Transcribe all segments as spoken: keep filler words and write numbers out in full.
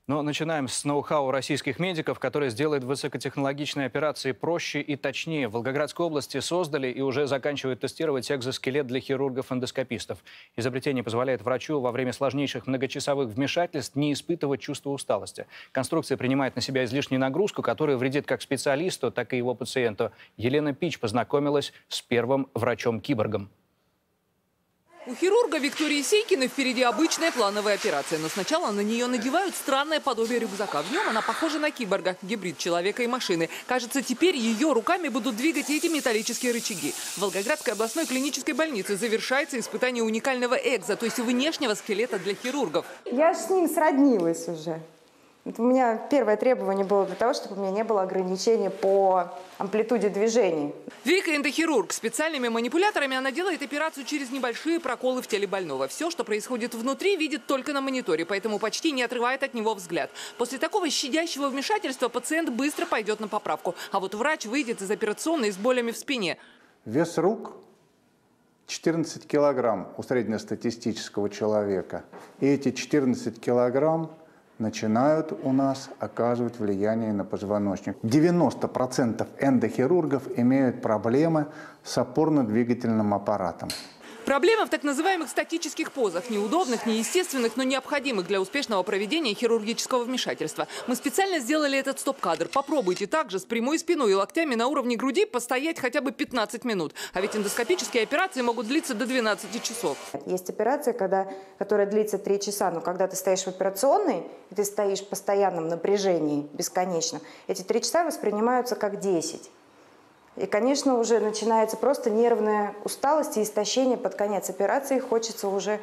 Но начинаем с ноу-хау российских медиков, которые сделают высокотехнологичные операции проще и точнее. В Волгоградской области создали и уже заканчивают тестировать экзоскелет для хирургов-эндоскопистов. Изобретение позволяет врачу во время сложнейших многочасовых вмешательств не испытывать чувство усталости. Конструкция принимает на себя излишнюю нагрузку, которая вредит как специалисту, так и его пациенту. Елена Пич познакомилась с первым врачом-киборгом. У хирурга Виктории Сейкиной впереди обычная плановая операция. Но сначала на нее надевают странное подобие рюкзака. В нем она похожа на киборга, гибрид человека и машины. Кажется, теперь ее руками будут двигать эти металлические рычаги. В Волгоградской областной клинической больнице завершается испытание уникального экзо, то есть внешнего скелета для хирургов. Я с ним сроднилась уже. У меня первое требование было для того, чтобы у меня не было ограничений по амплитуде движений. Вика эндохирург. Специальными манипуляторами она делает операцию через небольшие проколы в теле больного. Все, что происходит внутри, видит только на мониторе, поэтому почти не отрывает от него взгляд. После такого щадящего вмешательства пациент быстро пойдет на поправку. А вот врач выйдет из операционной с болями в спине. Вес рук четырнадцать килограмм у среднестатистического человека. И эти четырнадцать килограмм начинают у нас оказывать влияние на позвоночник. девяносто процентов эндохирургов имеют проблемы с опорно-двигательным аппаратом. Проблема в так называемых статических позах. Неудобных, неестественных, но необходимых для успешного проведения хирургического вмешательства. Мы специально сделали этот стоп-кадр. Попробуйте также с прямой спиной и локтями на уровне груди постоять хотя бы пятнадцать минут. А ведь эндоскопические операции могут длиться до двенадцати часов. Есть операция, когда, которая длится три часа, но когда ты стоишь в операционной, и ты стоишь в постоянном напряжении, бесконечно, эти три часа воспринимаются как десять. И, конечно, уже начинается просто нервная усталость и истощение под конец операции. Хочется уже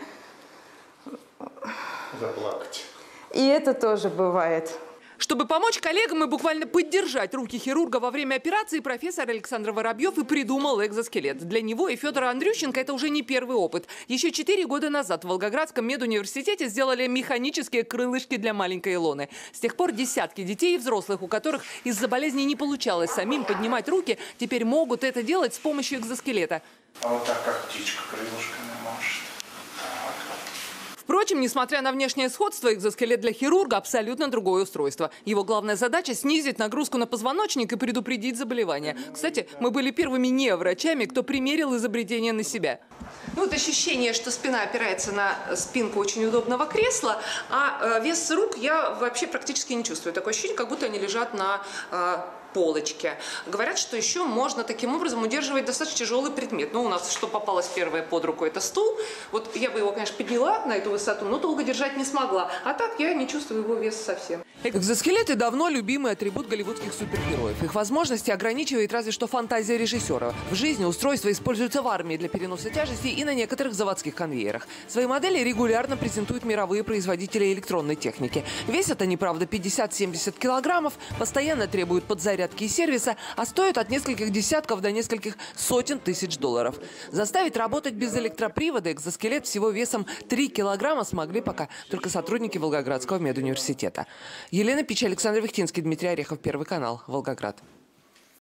заплакать. И это тоже бывает. Чтобы помочь коллегам и буквально поддержать руки хирурга во время операции, профессор Александр Воробьев и придумал экзоскелет. Для него и Федора Андрющенко это уже не первый опыт. Еще четыре года назад в Волгоградском медуниверситете сделали механические крылышки для маленькой Илоны. С тех пор десятки детей и взрослых, у которых из-за болезни не получалось самим поднимать руки, теперь могут это делать с помощью экзоскелета. А вот так, как птичка, крылышками машет. Впрочем, несмотря на внешнее сходство, экзоскелет для хирурга – абсолютно другое устройство. Его главная задача – снизить нагрузку на позвоночник и предупредить заболевания. Кстати, мы были первыми не-врачами, кто примерил изобретение на себя. Ну, вот ощущение, что спина опирается на спинку очень удобного кресла, а вес рук я вообще практически не чувствую. Такое ощущение, как будто они лежат на полочке. Говорят, что еще можно таким образом удерживать достаточно тяжелый предмет. Ну, у нас что попалось первое под руку – это стул. Вот я бы его, конечно, подняла на эту высоту, но долго держать не смогла. А так я не чувствую его вес совсем. Экзоскелеты давно любимый атрибут голливудских супергероев. Их возможности ограничивает разве что фантазия режиссера. В жизни устройства используются в армии для переноса тяжестей и на некоторых заводских конвейерах. Свои модели регулярно презентуют мировые производители электронной техники. Весят они, правда, пятьдесят-семьдесят килограммов, постоянно требуют подзарядки и сервиса, а стоят от нескольких десятков до нескольких сотен тысяч долларов. Заставить работать без электропривода экзоскелет всего весом три килограмма смогли пока только сотрудники Волгоградского медуниверситета. Елена Пич, Александр Вихтинский, Дмитрий Орехов, Первый канал, Волгоград.